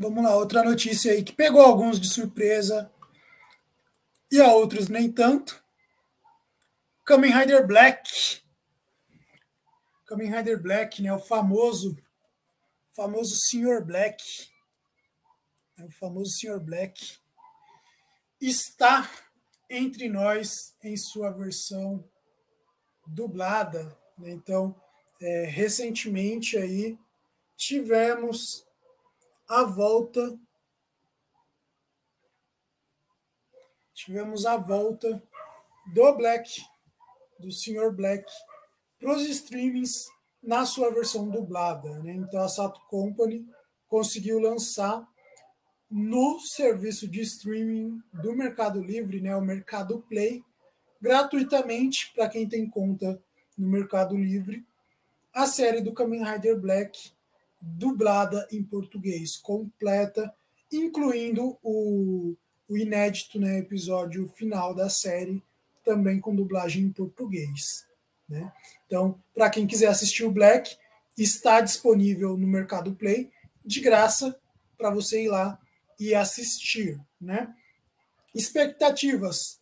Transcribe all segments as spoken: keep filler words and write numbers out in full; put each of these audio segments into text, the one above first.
Vamos lá, outra notícia aí que pegou alguns de surpresa e a outros nem tanto. Kamen Rider Black. Kamen Rider Black, né? O famoso, famoso senhor Black. Né, o famoso senhor Black. Está entre nós em sua versão dublada. Né? Então, é, recentemente aí tivemos a volta tivemos a volta do Black, do senhor Black, para os streamings na sua versão dublada. Né? Então a Sato Company conseguiu lançar no serviço de streaming do Mercado Livre, né, o Mercado Play, gratuitamente para quem tem conta no Mercado Livre, a série do Kamen Rider Black dublada em português, completa, incluindo o, o inédito, né, episódio final da série, também com dublagem em português. Né? Então, para quem quiser assistir o Black, está disponível no Mercado Play, de graça, para você ir lá e assistir. Né? Expectativas.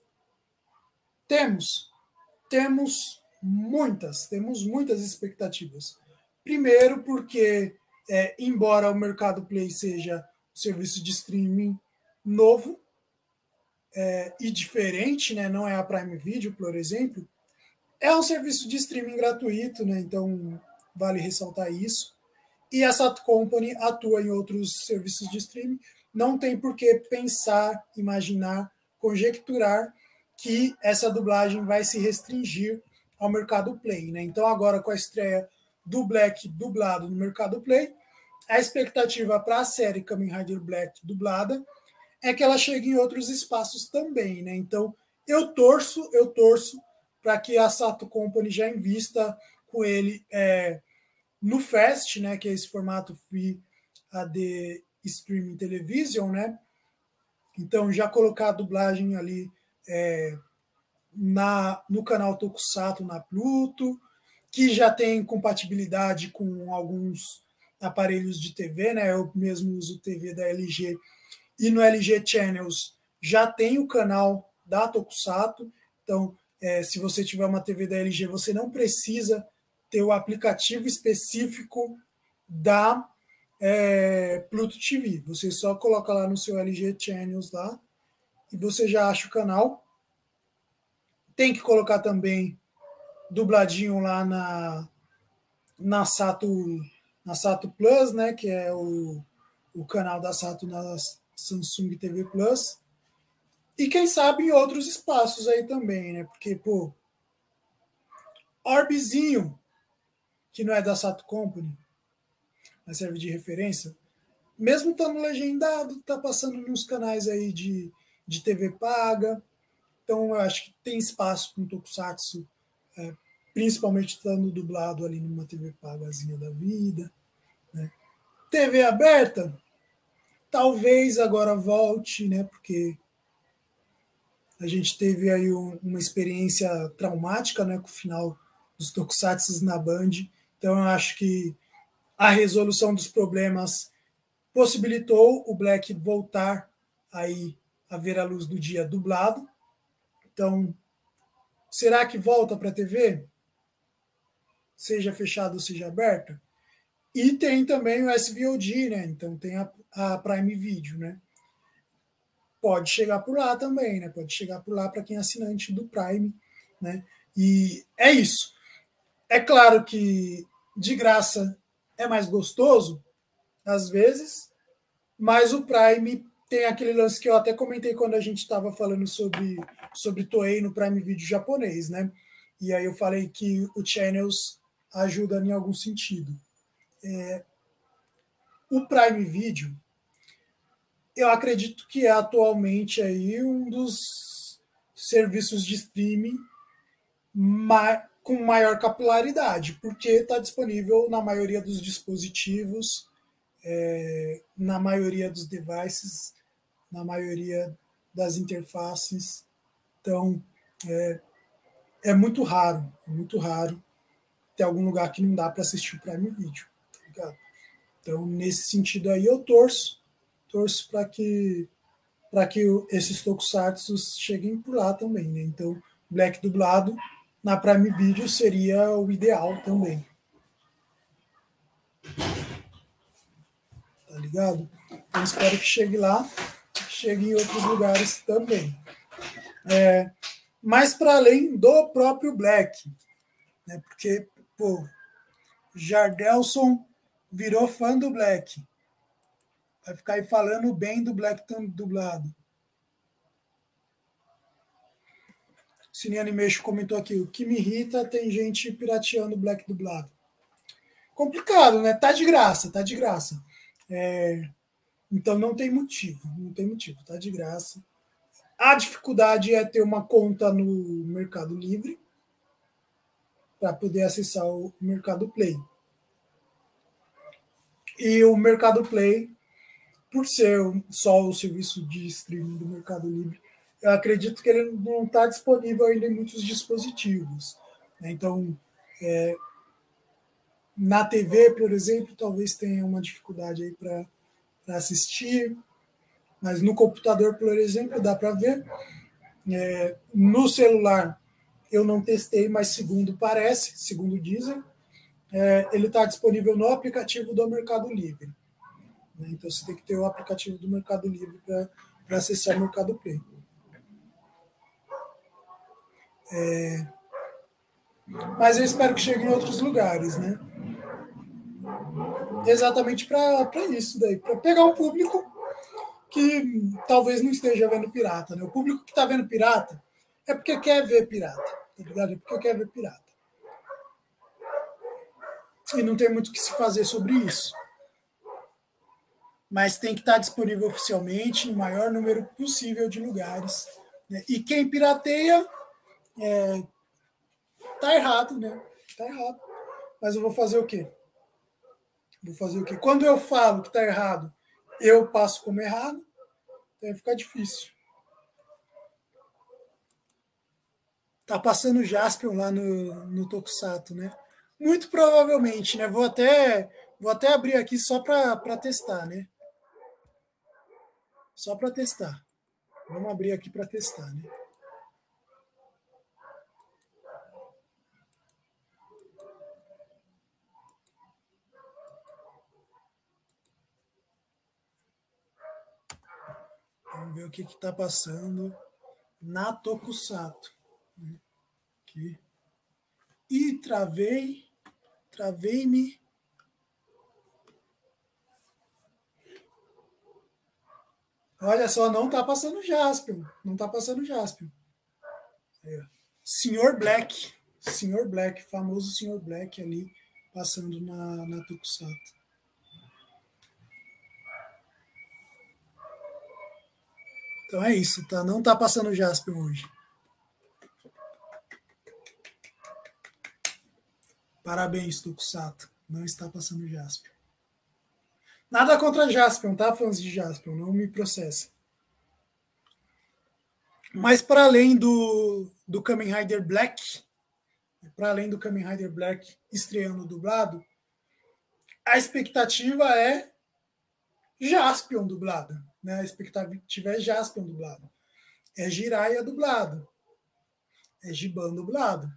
Temos, temos muitas, temos muitas expectativas. Primeiro porque, é, embora o Mercado Play seja um serviço de streaming novo é, e diferente, né, não é a Prime Video, por exemplo, é um serviço de streaming gratuito, né, então vale ressaltar isso. E a Sato Company atua em outros serviços de streaming, não tem por que pensar, imaginar, conjecturar que essa dublagem vai se restringir ao Mercado Play. Né? Então, agora com a estreia do Black dublado no Mercado Play, a expectativa para a série Kamen Rider Black dublada é que ela chegue em outros espaços também. Né? Então, eu torço, eu torço para que a Sato Company já invista com ele é, no Fast, né, que é esse formato Free A D Streaming Television, né? Então, já colocar a dublagem ali é, na, no canal Tokusatsu, na Pluto, que já tem compatibilidade com alguns aparelhos de T V, né? Eu mesmo uso T V da L G, e no L G Channels já tem o canal da Tokusatsu, então, é, se você tiver uma T V da L G, você não precisa ter o aplicativo específico da é, Pluto T V. Você só coloca lá no seu L G Channels lá e você já acha o canal. Tem que colocar também dubladinho lá na, na Sato, na Sato Plus, né, que é o, o canal da Sato na Samsung T V Plus. E quem sabe em outros espaços aí também, né? Porque, pô, Orbzinho, que não é da Sato Company, mas serve de referência, mesmo estando legendado, está passando nos canais aí de, de T V paga. Então, eu acho que tem espaço para um Tokusatsu, é, principalmente estando dublado ali numa T V pagazinha da vida. Né? T V aberta, talvez agora volte, né? Porque a gente teve aí um, uma experiência traumática, né, com o final dos Tokusatsu na Band. Então, eu acho que a resolução dos problemas possibilitou o Black voltar aí a ver a luz do dia dublado. Então, será que volta para a T V? Seja fechado ou seja aberta? E tem também o S V O D, né? Então tem a, a Prime Video, né? Pode chegar por lá também, né? Pode chegar por lá para quem é assinante do Prime, né? E é isso. É claro que de graça é mais gostoso, às vezes, mas o Prime tem aquele lance que eu até comentei quando a gente estava falando sobre, sobre Toei no Prime Video japonês, né? E aí eu falei que o Channels ajuda em algum sentido. É, o Prime Video, eu acredito que é atualmente aí um dos serviços de streaming ma- com maior capilaridade, porque está disponível na maioria dos dispositivos, é, na maioria dos devices, na maioria das interfaces. Então, é, é muito raro, é muito raro ter algum lugar que não dá para assistir o Prime Video. Tá ligado? Então, nesse sentido aí, eu torço torço para que para que esses tokusatsu cheguem por lá também, né? Então, Black dublado na Prime Video seria o ideal também. Tá ligado? Então, espero que chegue lá, que chegue em outros lugares também. É, mas para além do próprio Black, né? Porque, pô, Jardelson virou fã do Black. Vai ficar aí falando bem do Black dublado. Cine Animation comentou aqui, o que me irrita, tem gente pirateando Black dublado. Complicado, né? Tá de graça, tá de graça. É, então não tem motivo, não tem motivo, tá de graça. A dificuldade é ter uma conta no Mercado Livre para poder acessar o Mercado Play. E o Mercado Play, por ser só o serviço de streaming do Mercado Livre, eu acredito que ele não está disponível ainda em muitos dispositivos. Então, é, na T V, por exemplo, talvez tenha uma dificuldade aí para assistir, mas no computador, por exemplo, dá para ver. É, no celular, eu não testei, mas segundo parece, segundo dizem, é, ele está disponível no aplicativo do Mercado Livre. Né? Então, você tem que ter o aplicativo do Mercado Livre para acessar o Mercado Play. É, mas eu espero que chegue em outros lugares, né? Exatamente para isso daí, para pegar um público que talvez não esteja vendo pirata, né? O público que está vendo pirata é porque quer ver pirata, tá ligado? É porque quer ver pirata. E não tem muito o que se fazer sobre isso. Mas tem que estar disponível oficialmente no maior número possível de lugares. Né? E quem pirateia é, tá errado, né? Tá errado. Mas eu vou fazer o quê? Vou fazer o quê? Quando eu falo que tá errado, eu passo como errado, então vai ficar difícil. Tá passando Jaspion lá no, no Tokusatsu, né? Muito provavelmente, né? Vou até, vou até abrir aqui só para testar, né? Só para testar. Vamos abrir aqui para testar, né? Vamos ver o que está passando na Tokusatsu. Né? Aqui. Ih, travei. Travei-me. Olha só, não está passando Jaspion. Não está passando Jaspion. É. senhor Black. senhor Black, famoso senhor Black ali, passando na, na Tokusatsu. Então é isso, tá? Não tá passando Jaspion hoje. Parabéns, Tokusatsu. Não está passando Jaspion. Nada contra Jaspion, tá, fãs de Jaspion? Não me processem. Mas para além do, do Kamen Rider Black, para além do Kamen Rider Black estreando dublado, a expectativa é Jaspion dublado. Né? A expectativa é Jaspion dublado. É Jiraiya dublado. É Giban dublado.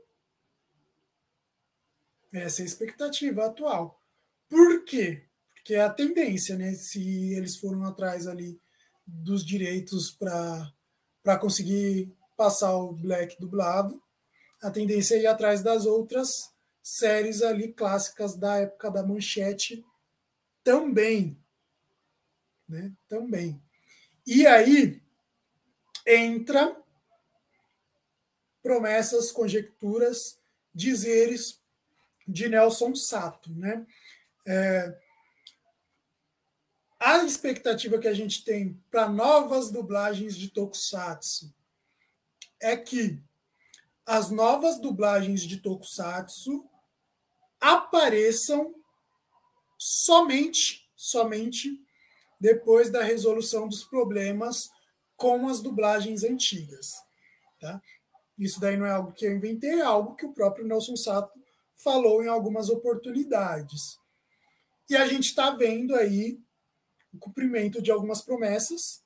Essa é a expectativa atual. Por quê? Porque é a tendência, né? Se eles foram atrás ali dos direitos para conseguir passar o Black dublado, a tendência é ir atrás das outras séries ali clássicas da época da Manchete também. Né? Também. E aí entra promessas, conjecturas, dizeres de Nelson Sato. Né? É, a expectativa que a gente tem para novas dublagens de Tokusatsu é que as novas dublagens de Tokusatsu apareçam somente, somente depois da resolução dos problemas com as dublagens antigas. Tá? Isso daí não é algo que eu inventei, é algo que o próprio Nelson Sato falou em algumas oportunidades. E a gente está vendo aí o cumprimento de algumas promessas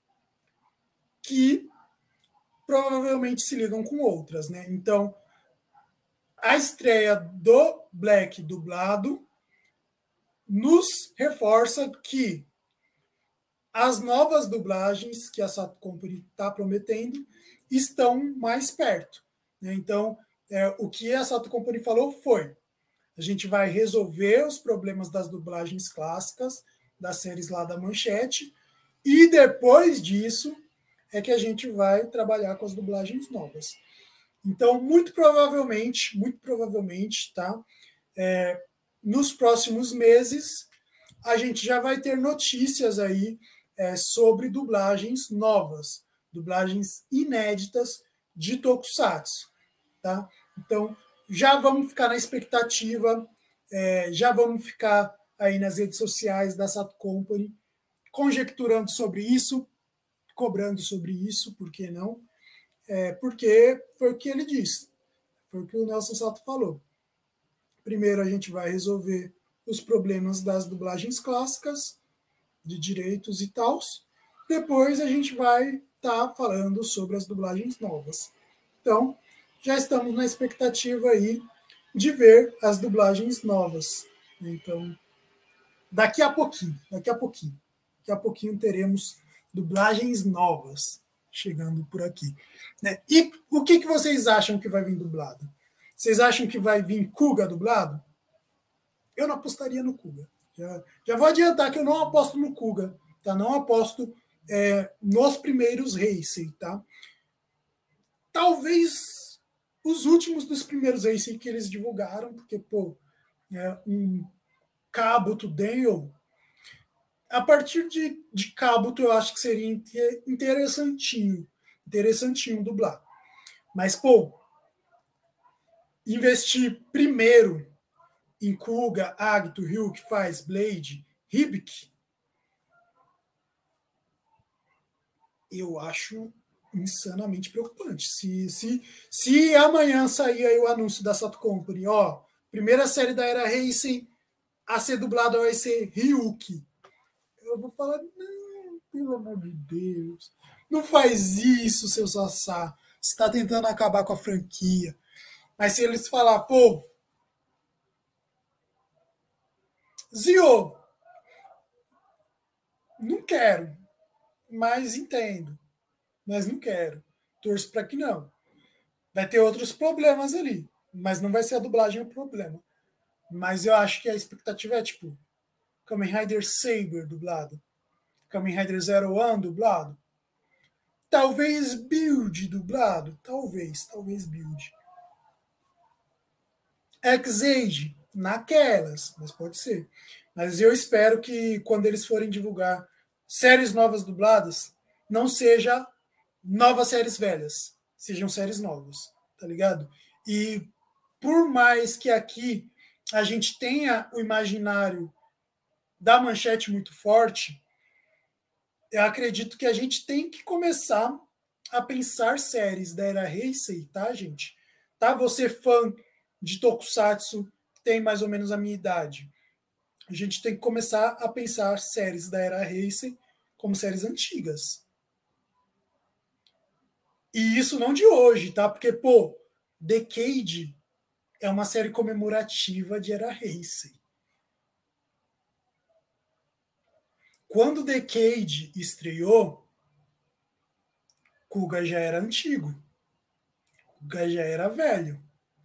que provavelmente se ligam com outras, né? Então, a estreia do Black dublado nos reforça que as novas dublagens que a Sato Company está prometendo estão mais perto, né? Então, é, o que a Sato Company falou foi: a gente vai resolver os problemas das dublagens clássicas, das séries lá da Manchete, e depois disso é que a gente vai trabalhar com as dublagens novas. Então, muito provavelmente, muito provavelmente, tá? É, nos próximos meses, a gente já vai ter notícias aí é, sobre dublagens novas, dublagens inéditas de Tokusatsu, tá? Então, já vamos ficar na expectativa, é, já vamos ficar aí nas redes sociais da Sato Company, conjecturando sobre isso, cobrando sobre isso, por que não? É, porque foi o que ele disse, foi o que o Nelson Sato falou. Primeiro a gente vai resolver os problemas das dublagens clássicas, de direitos e tal. Depois a gente vai estar tá falando sobre as dublagens novas. Então, já estamos na expectativa aí de ver as dublagens novas. Então, daqui a pouquinho, daqui a pouquinho, daqui a pouquinho teremos dublagens novas chegando por aqui. Né? E o que, que vocês acham que vai vir dublado? Vocês acham que vai vir Kuga dublado? Eu não apostaria no Kuga. Já, já vou adiantar que eu não aposto no Kuga, tá? Não aposto é, nos primeiros Heisei, tá? Talvez os últimos dos primeiros Heisei que eles divulgaram, porque, pô, é, um Kabuto Dale, a partir de, de Kabuto eu acho que seria interessantinho, interessantinho dublar. Mas, pô, investir primeiro em Kuga, Agito, Ryuk, Faz, Blade, Hibiki, eu acho insanamente preocupante. Se, se, se amanhã sair aí o anúncio da Sato Company, ó, primeira série da Era Heisei a ser dublada vai ser Ryuk, eu vou falar, não, pelo amor de Deus, não faz isso, seu Sassá, você está tentando acabar com a franquia. Mas se eles falar, pô, Zio, não quero, mas entendo, mas não quero, torço para que não. Vai ter outros problemas ali, mas não vai ser a dublagem o problema. Mas eu acho que a expectativa é tipo Kamen Rider Saber dublado, Kamen Rider Zero One dublado, talvez Build dublado, talvez, talvez Build. X-Age, naquelas, mas pode ser. Mas eu espero que quando eles forem divulgar séries novas dubladas, não seja novas séries velhas, sejam séries novas, tá ligado? E por mais que aqui a gente tenha o imaginário da Manchete muito forte, eu acredito que a gente tem que começar a pensar séries da Era Heisei, tá, gente? Tá? Você fã de Tokusatsu, tem mais ou menos a minha idade. A gente tem que começar a pensar séries da Era Heisei como séries antigas. E isso não de hoje, tá? Porque, pô, Decade é uma série comemorativa de Era Heisei. Quando Decade estreou, Kuga já era antigo. Kuga já era velho.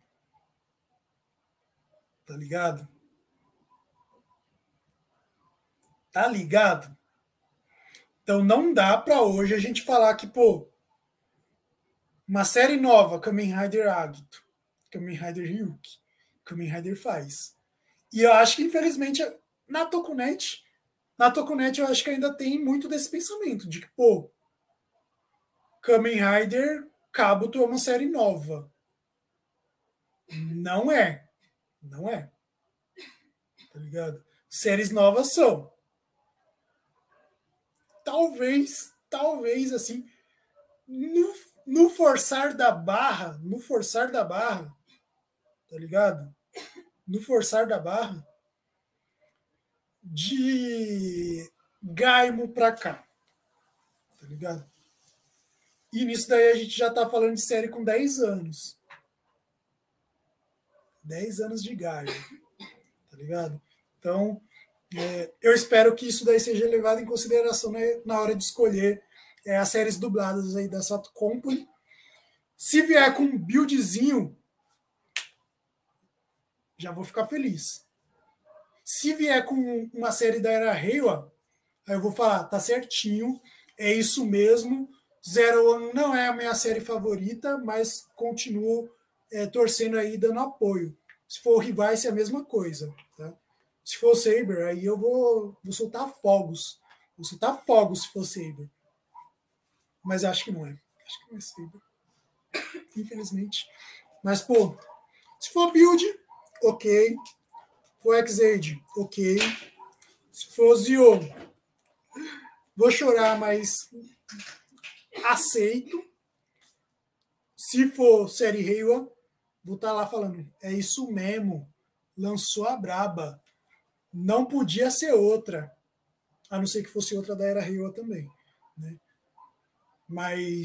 Tá ligado? Tá ligado? Então não dá pra hoje a gente falar que, pô, uma série nova, Kamen Rider Agito, Kamen Rider Ryuk, Kamen Rider Faz. E eu acho que, infelizmente, na Tokunet, na Tokunet eu acho que ainda tem muito desse pensamento, de que, pô, Kamen Rider Kabuto é uma série nova. Não é. Não é. Tá ligado? Séries novas são. Talvez, talvez, assim, no, no forçar da barra, no forçar da barra, tá ligado? No forçar da barra, de, Gaimo pra cá. Tá ligado? E nisso daí a gente já tá falando de série com dez anos. dez anos de Gaimo. Tá ligado? Então, é, eu espero que isso daí seja levado em consideração, né, na hora de escolher é, as séries dubladas aí da Sato Company. Se vier com um buildzinho, já vou ficar feliz. Se vier com uma série da Era Reiwa, aí eu vou falar, tá certinho, é isso mesmo. Zero One não é a minha série favorita, mas continuo é, torcendo aí, dando apoio. Se for o Revice, é a mesma coisa. Tá? Se for o Saber, aí eu vou, vou soltar fogos. Vou soltar fogos se for Saber. Mas acho que não é. Acho que não é Saber. Infelizmente. Mas, pô, se for Build, ok. Se for X-Aid, ok. Se for Zio, vou chorar, mas aceito. Se for série Reiwa, vou estar lá falando, é isso mesmo, lançou a braba. Não podia ser outra, a não ser que fosse outra da Era Reiwa também. Né? Mas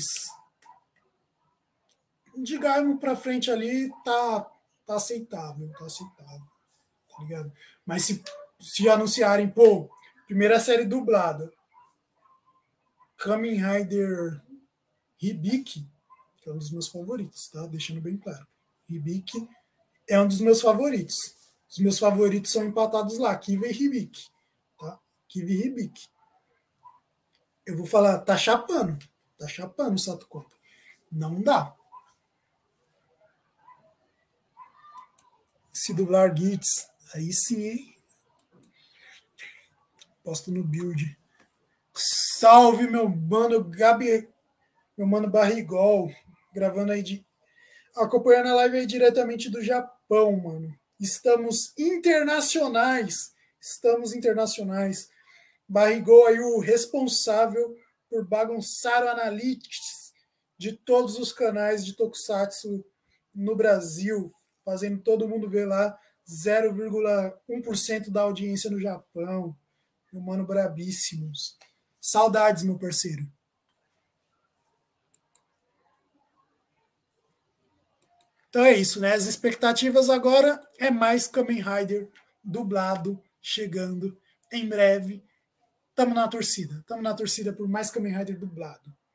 de Gaimo pra frente ali tá, tá aceitável, tá aceitável. Tá ligado? Mas se, se anunciarem, pô, primeira série dublada, Kamen Rider Hibiki, que é um dos meus favoritos, tá? Deixando bem claro. Hibiki é um dos meus favoritos. Os meus favoritos são empatados lá, Kiva e Hibiki. Tá? Kiva e Hibiki. Eu vou falar, tá chapando. Tá chapando o Sato Company. Não dá. Se dublar Gits, aí sim, hein? Posto no build. Salve, meu mano Gabi, meu mano Barrigol, gravando aí de... acompanhando a live aí diretamente do Japão, mano. Estamos internacionais. Estamos internacionais. Barrigol aí o responsável por bagunçar o analytics de todos os canais de Tokusatsu no Brasil, fazendo todo mundo ver lá zero vírgula um por cento da audiência no Japão. Meu mano brabíssimos. Saudades, meu parceiro. Então é isso, né? As expectativas agora é mais Kamen Rider dublado, chegando em breve. Tamo na torcida. Tamo na torcida por mais Kamen Rider dublado.